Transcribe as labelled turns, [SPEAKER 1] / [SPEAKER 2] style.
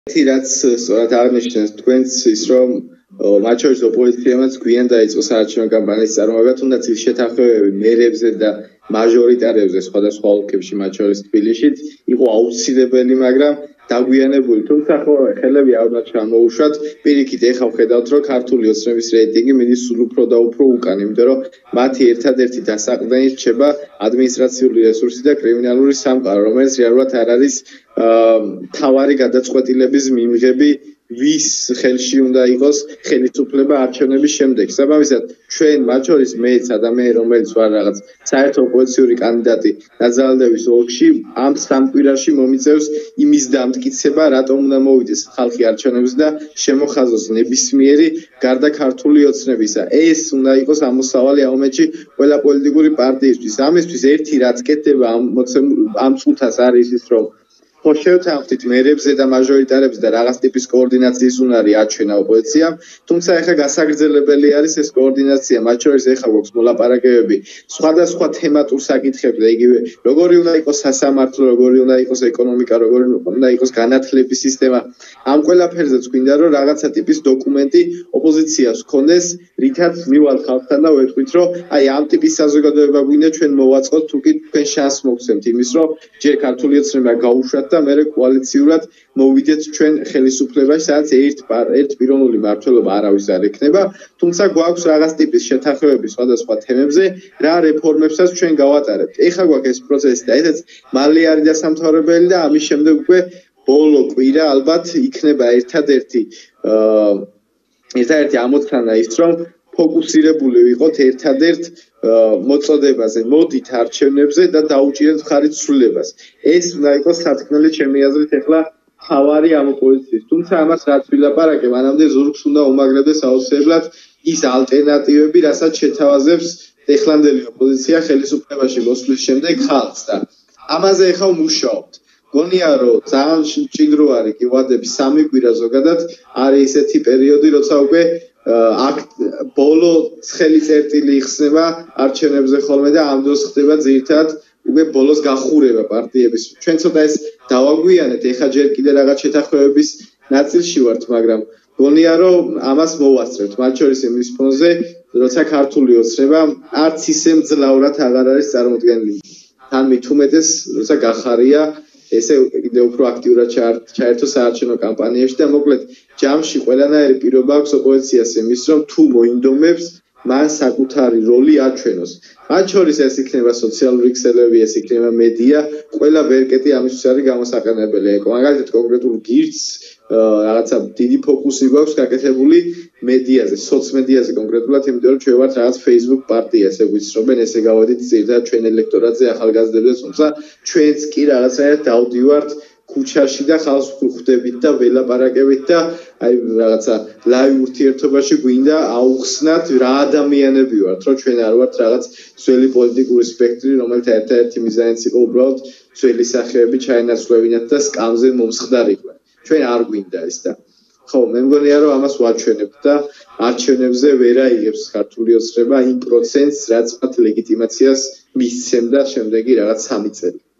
[SPEAKER 1] რაც სწორად აღნიშნეს თქვენც ის რომ მათ შორის ოპოზიციამაც გვიან დაიწყო საარჩევნო კამპანიის წარმოება, თუნდაც ის შეთანხმებები მერებზე და მაჟორიტარებზე სხვადასხვა ოლქებში, მათ შორის თბილისშიც იყო აუცილებელი, მაგრამ დაგვიანებული. თუმცა ხო ხელები ალბათ ჩამოუშვათ. პირიქით ეხლა ვხედავთ, რომ ქართული ოცნების რეიტინგი მიდის სულ უფრო და უფრო უკან, იმიტომ რომ მათი ერთადერთი დასაყრდენი რჩება ადმინისტრაციული რესურსი და კრიმინალური სამყარო, რომელიც რეალურად არ არის თავარი გადაწყვეტილების მიმღები ვის ხელში უნდა იყოს ხელისუფლება არჩევნების შემდეგ. Საბავისად, ჩვენ მათ შორის მეც ადამიანი, რომელიც ვარ რაღაც საერთო ოპოზიციური კანდიდატი დაძალდების ოლქში, ამ სამ კვირაში მომიწევს იმის დამტკიცება, რატომ უნდა მოვიდეს ხალხი არჩევნებზე და შემოხაზოს ნებისმიერი გარდა ქართული ოცნებისა. ეს უნდა იყოს ამოსავალი ამ მომენტში ყველა პოლიტიკური პარტიისთვის. ამისთვის ერთი რაც კეთდება ამ წუთას არის ის, რომ ხო შევთანხმდით მერებზე და მაჟორიტარებზე და რაღაც ტიპის კოორდინაციის უნარი აჩვენა ოპოზიციამ, თუმცა ეხლა გასაგრძელებელი არის ეს კოორდინაცია, მათ შორის ეხლა გვაქვს მოლაპარაკებები სხვადასხვა თემატურ საკითხებზე, იგივე როგორი უნდა იყოს სასამართლო, როგორი უნდა იყოს ეკონომიკა, როგორი უნდა იყოს განათლების სისტემა. ამ ყველაფერზეც გვინდა რომ რაღაცა ტიპის დოკუმენტი ოპოზიციას ჰქონდეს, რითაც მივალთ ხალხთან და ვეთქვით, რომ აი ამ ტიპის საზოგადოება გვინდა ჩვენ მოვაწყოთ, თუ კი თქვენ შანსს მოგცემთ იმის, რომ ჯერ ქართული ოცნება გაუშვათ და მე კოალიციურად მოვიდეთ ჩვენ ხელისუფლებაში, სადაც ერთპიროვნული მმართველობა არავის არ ექნება, თუმცა გვაქვს რაღაც ტიპის შეთანხმებები სხვადასხვა თემებზე, რა რეფორმებსაც ჩვენ გავატარებთ. ეხლა გვაქვს ეს პროცესი და ესეც მალე არის დასამთავრებელი და ამის შემდეგ უკვე ბოლო კვირა ალბათ იქნება ერთადერთი ამოცანა ის, რომ ფოკუსირებული ვიყოთ ერთადერთ მოწოდებაზე, მოდით არჩევნებზე და დაუჭირეთ მხარით ცვლილებას. ეს უნდა იყოს სათქმელი ჩემი აზრით ეხლა თავარი ამ ოპოზიციის. თუმცა ამას რაც ვილაპარაკე, მანამდე ზურგს უნდა უმაგრებდეს აუცილებლად ის ალტერნატივები, რასაც შეთავაზებს ეხლანდელი ოპოზიცია ხელისუფლებაში მოსვლის შემდეგ ხალხს და ამაზე ეხლა ვმუშაობთ. გონია რომ ძალიან მჭიდრო არის კი ვადები 3 კვირა ზოგადად არის ესეთი პერიოდი, როცა უკვე ბოლო ცხელი წერტილი იხსნება არჩევნებზე ხოლმე და ამ დროს ხდება ძირითადად უკვე ბოლოს გახურება პარტიების. ჩვენ ცოტა ეს დავაგვიანეთ, ეხლა ჯერ კიდე რაღაც შეთანხმებების ნაწილში ვართ, მაგრამ გონია რომ ამას მოვასწრებთ, მათ შორის იმის ფონზე, როცა ქართული ოცნება არც ისე მძლავრად აღარ არის წარმოდგენილი. თან მით უმეტეს, როცა გახარია ესე კიდე უფრო აქტიურად ჩაერთო საარჩევნო კამპანიაში და მოკლედ ჯამში ყველანაირი პირობა აქვს ოპოზიციას იმის, რომ თუ მოინდომებს, მან საკუთარი როლი აჩვენოს. მათ შორის ეს იქნება სოციალური ქსელები, ეს იქნება მედია, ყველა ვერკეტი ამისთვის არის გამოსაყენებელი. მაგალითად კონკრეტულ გირდს რაღაცა დიდი ფოკუსი გვაქვს გაკეთებული მედიაზე, სოციმედიაზე კონკრეტულად, იმიტომ რომ ჩვენ ვართ რაღაც Facebook პარტია, ესე გვიცნობენ, ესე გავედით ძირითადად ჩვენ ელექტორატზე, ახალგაზრდებზე, თუმცა ჩვენც კი რაღაცაერად დავდივართ ქუჩაში და ხალხს ვხვდებით და ველაპარაკებით და აი რაღაცა ლაივ ურთიერთობაში გვინდა აუხსნათ რა ადამიანები ვართ, რომ ჩვენ არ ვართ რაღაც ძველი პოლიტიკური სპექტრი, რომელთა ერთ-ერთი მიზანიც იყო უბრალოდ ძველი სახეები ჩაენაცვლებინათ და სკამზე მომსხდარიყვნენ. ჩვენ არ გვინდა ეს და ხო, მე მგონია რომ ამას ვაჩვენებთ და არჩევნებზე ვერ აიღებს ქართული ოცნება იმ პროცენტს, რაც მათ ლეგიტიმაციას მისცემდა შემდეგი რაღაც 3 წელი.